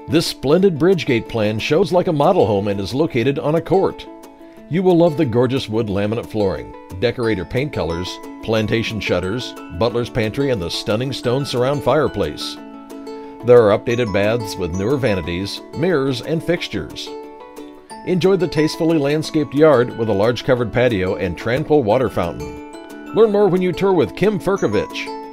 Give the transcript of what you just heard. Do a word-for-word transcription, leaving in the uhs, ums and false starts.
This splendid Bridgegate plan shows like a model home and is located on a court. You will love the gorgeous wood laminate flooring, decorator paint colors, plantation shutters, butler's pantry, and the stunning stone surround fireplace. There are updated baths with newer vanities, mirrors, and fixtures. Enjoy the tastefully landscaped yard with a large covered patio and tranquil water fountain. Learn more when you tour with Kim Frkovich.